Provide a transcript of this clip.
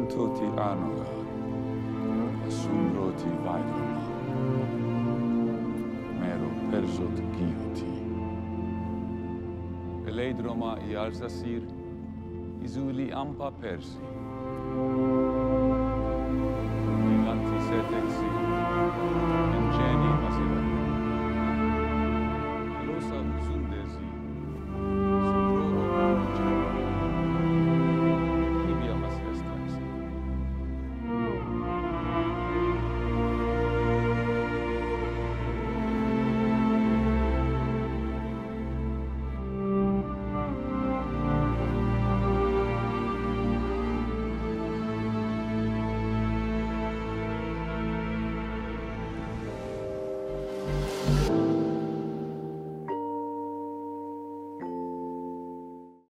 tutti anoga, asumbroti vaidroma, mero perzot gioti. Eleidroma I alzasir, izuli ampa persi.